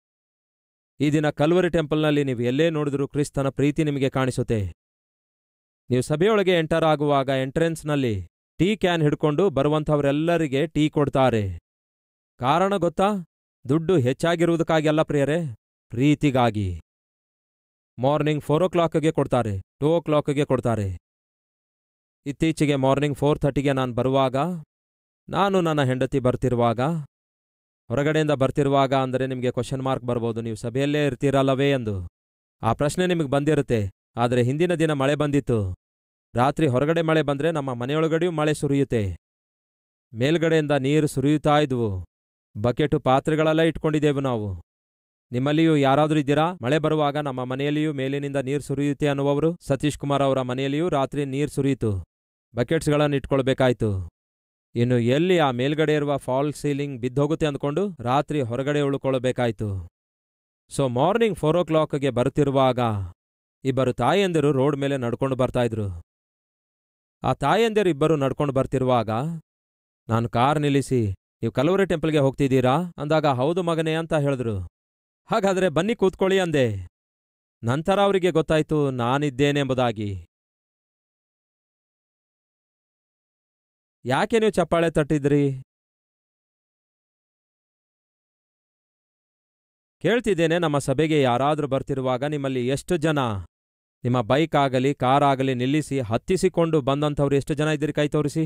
ಈ ದಿನ ಕಲ್ವರಿ ಟೆಂಪಲ್ನಲ್ಲಿ ನೀವು ಎಲ್ಲೇ ನೋಡಿದರೂ ಕ್ರಿಸ್ತನ ಪ್ರೀತಿ ನಿಮಗೆ ಕಾಣಿಸುತ್ತೆ. ನೀವು ಸಭೆಯೊಳಗೆ ಎಂಟರ್ ಆಗುವಾಗ ಎಂಟ್ರೆನ್ಸ್ನಲ್ಲಿ ಟೀ ಕ್ಯಾನ್ ಹಿಡ್ಕೊಂಡು ಬರುವಂಥವರೆಲ್ಲರಿಗೆ ಟೀ ಕೊಡ್ತಾರೆ. ಕಾರಣ ಗೊತ್ತಾ? ದುಡ್ಡು ಹೆಚ್ಚಾಗಿರುವುದಕ್ಕಾಗಿ ಅಲ್ಲ ಪ್ರಿಯರೇ, ಪ್ರೀತಿಗಾಗಿ. ಮಾರ್ನಿಂಗ್ 4 o'clockಗೆ ಕೊಡ್ತಾರೆ, 2 o'clockಗೆ ಕೊಡ್ತಾರೆ. ಇತ್ತೀಚೆಗೆ ಮಾರ್ನಿಂಗ್ 4:30ಗೆ ನಾನು ಬರುವಾಗ, ನಾನು ನನ್ನ ಹೆಂಡತಿ ಬರ್ತಿರುವಾಗ, ಹೊರಗಡೆಯಿಂದ ಬರ್ತಿರುವಾಗ ಅಂದರೆ ನಿಮಗೆ ಕ್ವಶನ್ ಮಾರ್ಕ್ ಬರ್ಬೋದು, ನೀವು ಸಭೆಯಲ್ಲೇ ಇರ್ತೀರಲ್ಲವೇ ಎಂದು. ಆ ಪ್ರಶ್ನೆ ನಿಮಗೆ ಬಂದಿರುತ್ತೆ. ಆದರೆ ಹಿಂದಿನ ದಿನ ಮಳೆ ಬಂದಿತ್ತು. ರಾತ್ರಿ ಹೊರಗಡೆ ಮಳೆ ಬಂದರೆ ನಮ್ಮ ಮನೆಯೊಳಗಡೆಯೂ ಮಳೆ ಸುರಿಯುತ್ತೆ. ಮೇಲ್ಗಡೆಯಿಂದ ನೀರು ಸುರಿಯುತ್ತಾ ಇದ್ವು. ಬಕೆಟು ಪಾತ್ರೆಗಳೆಲ್ಲ ಇಟ್ಕೊಂಡಿದ್ದೇವೆ ನಾವು. ನಿಮ್ಮಲ್ಲಿಯೂ ಯಾರಾದರೂ ಇದ್ದೀರಾ? ಮಳೆ ಬರುವಾಗ ನಮ್ಮ ಮನೆಯಲ್ಲಿಯೂ ಮೇಲಿನಿಂದ ನೀರು ಸುರಿಯುತ್ತೆ ಅನ್ನುವವರು? ಸತೀಶ್ ಕುಮಾರ್ ಅವರ ಮನೆಯಲ್ಲಿಯೂ ರಾತ್ರಿ ನೀರು ಸುರಿಯಿತು. ಬಕೆಟ್ಸ್ಗಳನ್ನು ಇಟ್ಕೊಳ್ಬೇಕಾಯ್ತು. ಇನ್ನು ಎಲ್ಲಿ ಆ ಮೇಲ್ಗಡೆ ಇರುವ ಫಾಲ್ ಸೀಲಿಂಗ್ ಬಿದ್ದೋಗುತ್ತೆ ಅಂದ್ಕೊಂಡು ರಾತ್ರಿ ಹೊರಗಡೆ ಉಳ್ಕೊಳ್ಬೇಕಾಯ್ತು. ಸೊ ಮಾರ್ನಿಂಗ್ 4 o'clockಗೆ ಬರುತ್ತಿರುವಾಗ ಇಬ್ಬರು ತಾಯಂದಿರು ರೋಡ್ ಮೇಲೆ ನಡ್ಕೊಂಡು ಬರ್ತಾಯಿದ್ರು. ಆ ತಾಯಂದಿರು ಇಬ್ಬರು ನಡ್ಕೊಂಡು ಬರ್ತಿರುವಾಗ ನಾನು ಕಾರ್ ನಿಲ್ಲಿಸಿ, ನೀವು ಕಲ್ವರಿ ಟೆಂಪಲ್ಗೆ ಹೋಗ್ತಿದ್ದೀರಾ ಅಂದಾಗ, ಹೌದು ಮಗನೇ ಅಂತ ಹೇಳಿದ್ರು. ಹಾಗಾದರೆ ಬನ್ನಿ ಕೂತ್ಕೊಳ್ಳಿ ಅಂದೆ. ನಂತರ ಅವರಿಗೆ ಗೊತ್ತಾಯ್ತು ನಾನಿದ್ದೇನೆಂಬುದಾಗಿ. ಯಾಕೆ ನೀವು ಚಪ್ಪಾಳೆ ತಟ್ಟಿದ್ರಿ? ಕೇಳ್ತಿದ್ದೇನೆ, ನಮ್ಮ ಸಭೆಗೆ ಯಾರಾದರೂ ಬರ್ತಿರುವಾಗ ನಿಮ್ಮಲ್ಲಿ ಎಷ್ಟು ಜನ ನಿಮ್ಮ ಬೈಕ್ ಆಗಲಿ ಕಾರ್ ಆಗಲಿ ನಿಲ್ಲಿಸಿ ಹತ್ತಿಸಿಕೊಂಡು ಬಂದಂಥವ್ರು ಎಷ್ಟು ಜನ ಇದ್ದೀರಿ? ಕೈ ತೋರಿಸಿ.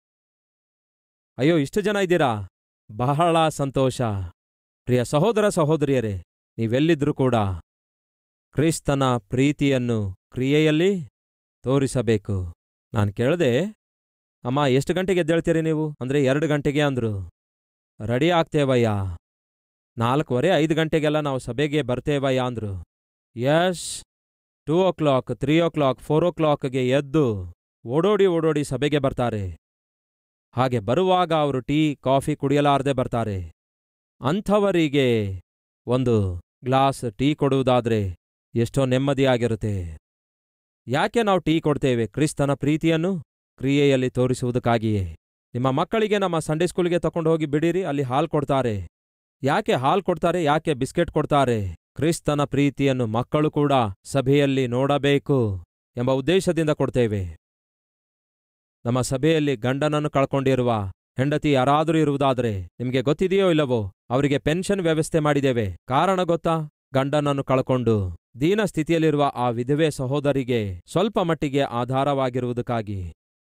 ಅಯ್ಯೋ, ಇಷ್ಟು ಜನ ಇದ್ದೀರಾ? ಬಹಳ ಸಂತೋಷ. ಪ್ರಿಯ ಸಹೋದರ ಸಹೋದರಿಯರೇ, ನೀವೆಲ್ಲಿದ್ರೂ ಕೂಡ ಕ್ರಿಸ್ತನ ಪ್ರೀತಿಯನ್ನು ಕ್ರಿಯೆಯಲ್ಲಿ ತೋರಿಸಬೇಕು. ನಾನು ಕೇಳಿದೆ, ಅಮ್ಮ ಎಷ್ಟು ಗಂಟೆಗೆ ಎದ್ದೇಳ್ತೀರಿ ನೀವು ಅಂದರೆ 2 ಗಂಟೆಗೆ ಅಂದರು. ರೆಡಿ ಆಗ್ತೇವಯ್ಯ, 4:15 5 ಗಂಟೆಗೆಲ್ಲ ನಾವು ಸಭೆಗೆ ಬರ್ತೇವಯ್ಯ ಅಂದರು. ಯಶ್ 2 o'clock 3 o'clock 4 o'clockಗೆ ಎದ್ದು ಓಡೋಡಿ ಸಭೆಗೆ ಬರ್ತಾರೆ. ಹಾಗೆ ಬರುವಾಗ ಅವರು ಟೀ ಕಾಫಿ ಕುಡಿಯಲಾರದೆ ಬರ್ತಾರೆ. ಅಂಥವರಿಗೆ ಒಂದು ಗ್ಲಾಸ್ ಟೀ ಕೊಡುವುದಾದ್ರೆ ಎಷ್ಟೋ ನೆಮ್ಮದಿಯಾಗಿರುತ್ತೆ. ಯಾಕೆ ನಾವು ಟೀ ಕೊಡ್ತೇವೆ? ಕ್ರಿಸ್ತನ ಪ್ರೀತಿಯನ್ನು ಕ್ರಿಯೆಯಲ್ಲಿ ತೋರಿಸುವುದಕ್ಕಾಗಿಯೇ. ನಿಮ್ಮ ಮಕ್ಕಳಿಗೆ ನಮ್ಮ ಸಂಡೇ ಸ್ಕೂಲ್ಗೆ ತಗೊಂಡು ಹೋಗಿ ಬಿಡಿರಿ, ಅಲ್ಲಿ ಹಾಲು ಕೊಡ್ತಾರೆ. ಯಾಕೆ ಹಾಲು ಕೊಡ್ತಾರೆ? ಯಾಕೆ ಬಿಸ್ಕೆಟ್ ಕೊಡ್ತಾರೆ? ಕ್ರಿಸ್ತನ ಪ್ರೀತಿಯನ್ನು ಮಕ್ಕಳು ಕೂಡ ಸಭೆಯಲ್ಲಿ ನೋಡಬೇಕು ಎಂಬ ಉದ್ದೇಶದಿಂದ ಕೊಡ್ತೇವೆ. ನಮ್ಮ ಸಭೆಯಲ್ಲಿ ಗಂಡನನ್ನು ಕಳ್ಕೊಂಡಿರುವ ಹೆಂಡತಿ ಯಾರಾದರೂ ಇರುವುದಾದರೆ ನಿಮಗೆ ಗೊತ್ತಿದೆಯೋ ಇಲ್ಲವೋ, ಅವರಿಗೆ ಪೆನ್ಷನ್ ವ್ಯವಸ್ಥೆ ಮಾಡಿದ್ದೇವೆ. ಕಾರಣ ಗೊತ್ತಾ? ಗಂಡನನ್ನು ಕಳ್ಕೊಂಡು ದೀನ ಸ್ಥಿತಿಯಲ್ಲಿರುವ ಆ ವಿಧವೆ ಸಹೋದರಿಗೆ ಸ್ವಲ್ಪ ಮಟ್ಟಿಗೆ ಆಧಾರವಾಗಿರುವುದಕ್ಕಾಗಿ.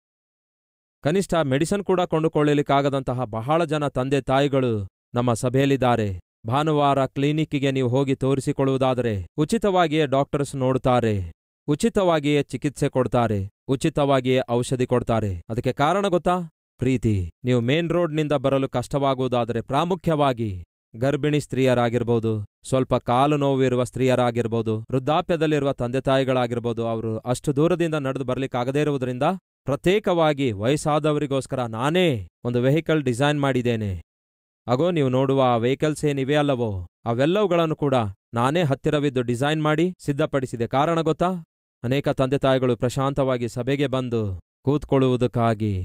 ಕನಿಷ್ಠ ಮೆಡಿಸಿನ್ ಕೂಡ ಕೊಂಡುಕೊಳ್ಳಲಿಕ್ಕಾಗದಂತಹ ಬಹಳ ಜನ ತಂದೆ ತಾಯಿಗಳು ನಮ್ಮ ಸಭೆಯಲ್ಲಿದ್ದಾರೆ. ಭಾನುವಾರ ಕ್ಲಿನಿಕ್ಕಿಗೆ ನೀವು ಹೋಗಿ ತೋರಿಸಿಕೊಳ್ಳುವುದಾದರೆ ಉಚಿತವಾಗಿಯೇ ಡಾಕ್ಟರ್ಸ್ ನೋಡುತ್ತಾರೆ, ಉಚಿತವಾಗಿಯೇ ಚಿಕಿತ್ಸೆ ಕೊಡ್ತಾರೆ, ಉಚಿತವಾಗಿಯೇ ಔಷಧಿ ಕೊಡ್ತಾರೆ. ಅದಕ್ಕೆ ಕಾರಣ ಗೊತ್ತಾ? ಪ್ರೀತಿ. ನೀವು ಮೇನ್ ರೋಡ್ನಿಂದ ಬರಲು ಕಷ್ಟವಾಗುವುದಾದರೆ, ಪ್ರಾಮುಖ್ಯವಾಗಿ ಗರ್ಭಿಣಿ ಸ್ತ್ರೀಯರಾಗಿರ್ಬೋದು, ಸ್ವಲ್ಪ ಕಾಲು ನೋವಿರುವ ಸ್ತ್ರೀಯರಾಗಿರ್ಬೋದು, ವೃದ್ಧಾಪ್ಯದಲ್ಲಿರುವ ತಂದೆ ತಾಯಿಗಳಾಗಿರ್ಬೋದು, ಅವರು ಅಷ್ಟು ದೂರದಿಂದ ನಡೆದು ಬರಲಿಕ್ಕಾಗದೇ ಇರುವುದರಿಂದ ಪ್ರತ್ಯೇಕವಾಗಿ ವಯಸ್ಸಾದವರಿಗೋಸ್ಕರ ನಾನೇ ಒಂದು ವೆಹಿಕಲ್ ಡಿಸೈನ್ ಮಾಡಿದ್ದೇನೆ. ಅಗೋ ನೀವು ನೋಡುವ ಆ ವೆಹಿಕಲ್ಸ್ ಏನಿವೆ ಅಲ್ಲವೋ, ಅವೆಲ್ಲವುಗಳನ್ನು ಕೂಡ ನಾನೇ ಹತ್ತಿರವಿದ್ದು ಡಿಸೈನ್ ಮಾಡಿ ಸಿದ್ಧಪಡಿಸಿದೆ. ಕಾರಣ ಗೊತ್ತಾ? ಅನೇಕ ತಂದೆ ತಾಯಿಗಳು ಪ್ರಶಾಂತವಾಗಿ ಸಭೆಗೆ ಬಂದು ಕೂತ್ಕೊಳ್ಳುವುದಕ್ಕಾಗಿ.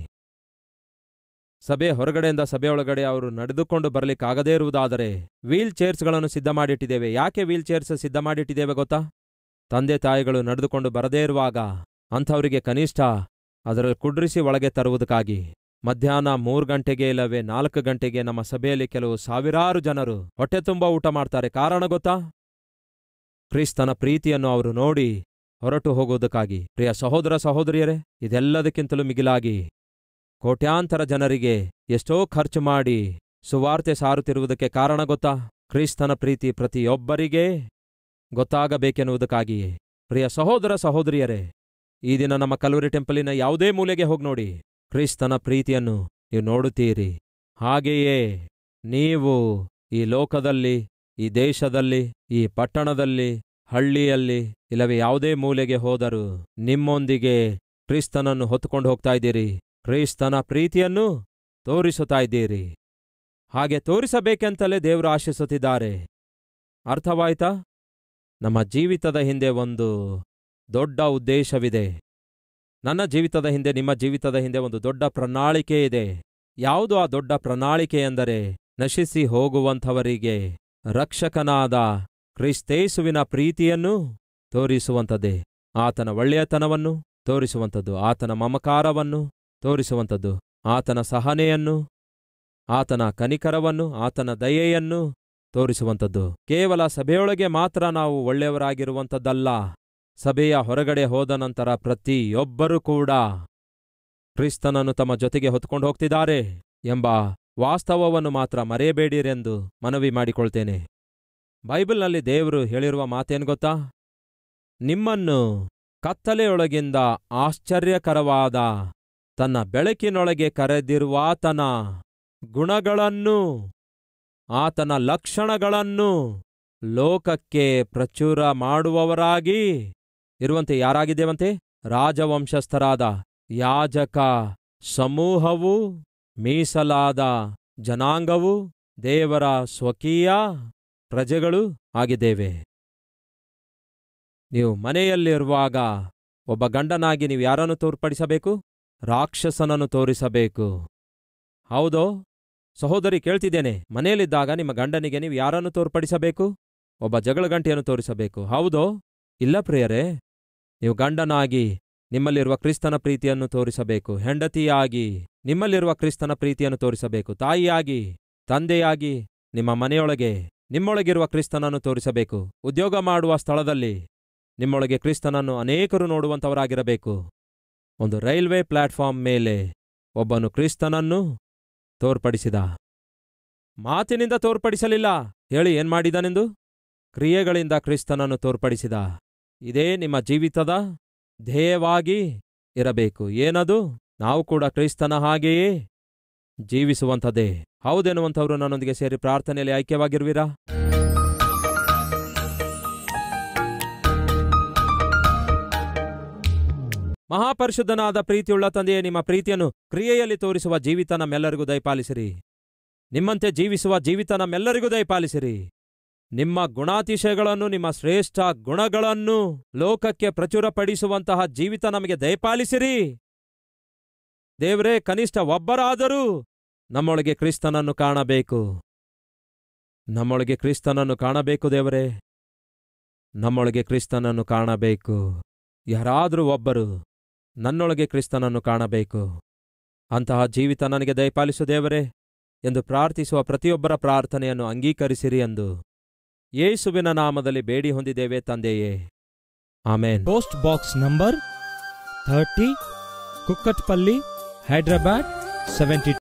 ಸಭೆ ಹೊರಗಡೆಯಿಂದ ಸಭೆಯೊಳಗಡೆ ಅವರು ನಡೆದುಕೊಂಡು ಬರಲಿಕ್ಕಾಗದೇ ಇರುವುದಾದರೆ ವೀಲ್ ಚೇರ್ಸ್ಗಳನ್ನು ಸಿದ್ಧ ಮಾಡಿಟ್ಟಿದ್ದೇವೆ. ಯಾಕೆ ವೀಲ್ ಚೇರ್ಸ್ ಸಿದ್ಧ ಮಾಡಿಟ್ಟಿದ್ದೇವೆ ಗೊತ್ತಾ? ತಂದೆ ತಾಯಿಗಳು ನಡೆದುಕೊಂಡು ಬರದೇ ಇರುವಾಗ ಅಂಥವರಿಗೆ ಕನಿಷ್ಠ ಅದರಲ್ಲಿ ಕುಡ್ರಿಸಿ ಒಳಗೆ ತರುವುದಕ್ಕಾಗಿ. ಮಧ್ಯಾಹ್ನ 3 ಗಂಟೆಗೆ ಇಲ್ಲವೇ 4 ಗಂಟೆಗೆ ನಮ್ಮ ಸಭೆಯಲ್ಲಿ ಕೆಲವು ಸಾವಿರಾರು ಜನರು ಹೊಟ್ಟೆ ತುಂಬ ಊಟ ಮಾಡ್ತಾರೆ. ಕಾರಣ ಗೊತ್ತಾ? ಕ್ರಿಸ್ತನ ಪ್ರೀತಿಯನ್ನು ಅವರು ನೋಡಿ ಹೊರಟು ಹೋಗುವುದಕ್ಕಾಗಿ. ಪ್ರಿಯ ಸಹೋದರ ಸಹೋದರಿಯರೇ, ಇದೆಲ್ಲದಕ್ಕಿಂತಲೂ ಮಿಗಿಲಾಗಿ ಕೋಟ್ಯಾಂತರ ಜನರಿಗೆ ಎಷ್ಟೋ ಖರ್ಚು ಮಾಡಿ ಸುವಾರ್ತೆ ಸಾರುತ್ತಿರುವುದಕ್ಕೆ ಕಾರಣ ಗೊತ್ತಾ? ಕ್ರಿಸ್ತನ ಪ್ರೀತಿ ಪ್ರತಿಯೊಬ್ಬರಿಗೆ ಗೊತ್ತಾಗಬೇಕೆನ್ನುವುದಕ್ಕಾಗಿಯೇ. ಪ್ರಿಯ ಸಹೋದರ ಸಹೋದರಿಯರೇ, ಈ ದಿನ ನಮ್ಮ ಕಲ್ವರಿ ಟೆಂಪಲಿನ ಯಾವುದೇ ಮೂಲೆಗೆ ಹೋಗಿ ನೋಡಿ, ಕ್ರಿಸ್ತನ ಪ್ರೀತಿಯನ್ನು ನೀವು ನೋಡುತ್ತೀರಿ. ಹಾಗೆಯೇ ನೀವು ಈ ಲೋಕದಲ್ಲಿ, ಈ ದೇಶದಲ್ಲಿ, ಈ ಪಟ್ಟಣದಲ್ಲಿ, ಹಳ್ಳಿಯಲ್ಲಿ, ಇಲ್ಲವೇ ಯಾವುದೇ ಮೂಲೆಗೆ ಹೋದರೂ ನಿಮ್ಮೊಂದಿಗೆ ಕ್ರಿಸ್ತನನ್ನು ಹೊತ್ತುಕೊಂಡು ಹೋಗ್ತಾ ಇದ್ದೀರಿ. ಕ್ರಿಸ್ತನ ಪ್ರೀತಿಯನ್ನು ತೋರಿಸುತ್ತಾ ಇದ್ದೀರಿ. ಹಾಗೆ ತೋರಿಸಬೇಕೆಂತಲೇ ದೇವರು ಆಶಿಸುತ್ತಿದ್ದಾರೆ. ಅರ್ಥವಾಯ್ತಾ? ನಮ್ಮ ಜೀವಿತದ ಹಿಂದೆ ಒಂದು ದೊಡ್ಡ ಉದ್ದೇಶವಿದೆ. ನನ್ನ ಜೀವಿತದ ಹಿಂದೆ, ನಿಮ್ಮ ಜೀವಿತದ ಹಿಂದೆ ಒಂದು ದೊಡ್ಡ ಪ್ರಣಾಳಿಕೆ ಇದೆ. ಯಾವುದು ಆ ದೊಡ್ಡ ಪ್ರಣಾಳಿಕೆ ಎಂದರೆ, ನಶಿಸಿ ಹೋಗುವಂಥವರಿಗೆ ರಕ್ಷಕನಾದ ಕ್ರಿಸ್ತೇಸುವಿನ ಪ್ರೀತಿಯನ್ನು ತೋರಿಸುವಂಥದ್ದೇ. ಆತನ ಒಳ್ಳೆಯತನವನ್ನು ತೋರಿಸುವಂಥದ್ದು, ಆತನ ಮಮಕಾರವನ್ನು ತೋರಿಸುವಂಥದ್ದು, ಆತನ ಸಹನೆಯನ್ನು, ಆತನ ಕನಿಕರವನ್ನು, ಆತನ ದಯೆಯನ್ನು ತೋರಿಸುವಂಥದ್ದು. ಕೇವಲ ಸಭೆಯೊಳಗೆ ಮಾತ್ರ ನಾವು ಒಳ್ಳೆಯವರಾಗಿರುವಂಥದ್ದಲ್ಲ, ಸಭೆಯ ಹೊರಗಡೆ ಹೋದ ನಂತರ ಪ್ರತಿಯೊಬ್ಬರೂ ಕೂಡ ಕ್ರಿಸ್ತನನ್ನು ತಮ್ಮ ಜೊತೆಗೆ ಹೊತ್ಕೊಂಡು ಹೋಗ್ತಿದ್ದಾರೆ ಎಂಬ ವಾಸ್ತವವನ್ನು ಮಾತ್ರ ಮರೆಯಬೇಡಿರೆಂದು ಮನವಿ ಮಾಡಿಕೊಳ್ತೇನೆ. ಬೈಬಲ್ನಲ್ಲಿ ದೇವರು ಹೇಳಿರುವ ಮಾತೇನು ಗೊತ್ತಾ? ನಿಮ್ಮನ್ನು ಕತ್ತಲೆಯೊಳಗಿಂದ ಆಶ್ಚರ್ಯಕರವಾದ ತನ್ನ ಬೆಳಕಿನೊಳಗೆ ಕರೆದಿರುವಾತನ ಗುಣಗಳನ್ನು, ಆತನ ಲಕ್ಷಣಗಳನ್ನು ಲೋಕಕ್ಕೆ ಪ್ರಚುರ ಮಾಡುವವರಾಗಿ ಇರುವಂತೆ ಯಾರಾಗಿದ್ದೇವಂತೆ? ರಾಜವಂಶಸ್ಥರಾದ ಯಾಜಕ ಸಮೂಹವು, ಮೀಸಲಾದ ಜನಾಂಗವು, ದೇವರ ಸ್ವಕೀಯ ಪ್ರಜೆಗಳು ಆಗಿದ್ದೇವೆ. ನೀವು ಮನೆಯಲ್ಲಿರುವಾಗ ಒಬ್ಬ ಗಂಡನಾಗಿ ನೀವು ಯಾರನ್ನು ತೋರ್ಪಡಿಸಬೇಕು? ರಾಕ್ಷಸನನ್ನು ತೋರಿಸಬೇಕು. ಹೌದೋ? ಸಹೋದರಿ, ಕೇಳ್ತಿದ್ದೇನೆ. ಮನೆಯಲ್ಲಿದ್ದಾಗ ನಿಮ್ಮ ಗಂಡನಿಗೆ ನೀವು ಯಾರನ್ನು ತೋರ್ಪಡಿಸಬೇಕು? ಒಬ್ಬ ಜಗಳಗಂಟಿಯನ್ನು ತೋರಿಸಬೇಕು. ಹೌದೋ? ಇಲ್ಲ ಪ್ರಿಯರೇ, ನೀವು ಗಂಡನಾಗಿ ನಿಮ್ಮಲ್ಲಿರುವ ಕ್ರಿಸ್ತನ ಪ್ರೀತಿಯನ್ನು ತೋರಿಸಬೇಕು. ಹೆಂಡತಿಯಾಗಿ ನಿಮ್ಮಲ್ಲಿರುವ ಕ್ರಿಸ್ತನ ಪ್ರೀತಿಯನ್ನು ತೋರಿಸಬೇಕು. ತಾಯಿಯಾಗಿ, ತಂದೆಯಾಗಿ ನಿಮ್ಮ ಮನೆಯೊಳಗೆ ನಿಮ್ಮೊಳಗಿರುವ ಕ್ರಿಸ್ತನನ್ನು ತೋರಿಸಬೇಕು. ಉದ್ಯೋಗ ಮಾಡುವ ಸ್ಥಳದಲ್ಲಿ ನಿಮ್ಮೊಳಗೆ ಕ್ರಿಸ್ತನನ್ನು ಅನೇಕರು ನೋಡುವಂಥವರಾಗಿರಬೇಕು. ಒಂದು ರೈಲ್ವೆ ಪ್ಲಾಟ್ಫಾರ್ಮ್ ಮೇಲೆ ಒಬ್ಬನು ಕ್ರಿಸ್ತನನ್ನು ತೋರ್ಪಡಿಸಿದ. ಮಾತಿನಿಂದ ತೋರ್ಪಡಿಸಲಿಲ್ಲ. ಹೇಳಿ ಏನ್ ಮಾಡಿದನೆಂದು? ಕ್ರಿಯೆಗಳಿಂದ ಕ್ರಿಸ್ತನನ್ನು ತೋರ್ಪಡಿಸಿದ. ಇದೇ ನಿಮ್ಮ ಜೀವಿತದ ಧ್ಯೇಯವಾಗಿ ಇರಬೇಕು. ಏನದು? ನಾವು ಕೂಡ ಕ್ರಿಸ್ತನ ಹಾಗೆಯೇ ಜೀವಿಸುವಂಥದ್ದೇ. ಹೌದೆನ್ನುವಂಥವರು ನನ್ನೊಂದಿಗೆ ಸೇರಿ ಪ್ರಾರ್ಥನೆಯಲ್ಲಿ ಐಕ್ಯವಾಗಿರುವಿರಾ? ಮಹಾಪರಿಶುದ್ಧನಾದ ಪ್ರೀತಿಯುಳ್ಳ ತಂದೆಯೇ, ನಿಮ್ಮ ಪ್ರೀತಿಯನ್ನು ಕ್ರಿಯೆಯಲ್ಲಿ ತೋರಿಸುವ ಜೀವಿತ ನಮ್ಮೆಲ್ಲರಿಗೂ ದಯಪಾಲಿಸಿರಿ. ನಿಮ್ಮಂತೆ ಜೀವಿಸುವ ಜೀವಿತ ನಮ್ಮೆಲ್ಲರಿಗೂ ದಯಪಾಲಿಸಿರಿ. ನಿಮ್ಮ ಗುಣಾತಿಶಯಗಳನ್ನು, ನಿಮ್ಮ ಶ್ರೇಷ್ಠ ಗುಣಗಳನ್ನು ಲೋಕಕ್ಕೆ ಪ್ರಚುರಪಡಿಸುವಂತಹ ಜೀವಿತ ನಮಗೆ ದಯಪಾಲಿಸಿರಿ. ದೇವರೇ, ಕನಿಷ್ಠ ಒಬ್ಬರಾದರೂ ನಮ್ಮೊಳಗೆ ಕ್ರಿಸ್ತನನ್ನು ಕಾಣಬೇಕು. ನಮ್ಮೊಳಗೆ ಕ್ರಿಸ್ತನನ್ನು ಕಾಣಬೇಕು ದೇವರೇ, ನಮ್ಮೊಳಗೆ ಕ್ರಿಸ್ತನನ್ನು ಕಾಣಬೇಕು. ಯಾರಾದರೂ ಒಬ್ಬರು ನನ್ನೊಳಗೆ ಕ್ರಿಸ್ತನನ್ನು ಕಾಣಬೇಕು. ಅಂತಹ ಜೀವಿತ ನನಗೆ ದಯಪಾಲಿಸು ದೇವರೇ ಎಂದು ಪ್ರಾರ್ಥಿಸುವ ಪ್ರತಿಯೊಬ್ಬರ ಪ್ರಾರ್ಥನೆಯನ್ನು ಅಂಗೀಕರಿಸಿರಿ ಎಂದು ಯೇಸುವಿನ ನಾಮದಲ್ಲಿ ಬೇಡಿ ಹೊಂದಿದ್ದೇವೆ ತಂದೆಯೇ. Amen. Post box number 30, Kukatpally, Hyderabad 72.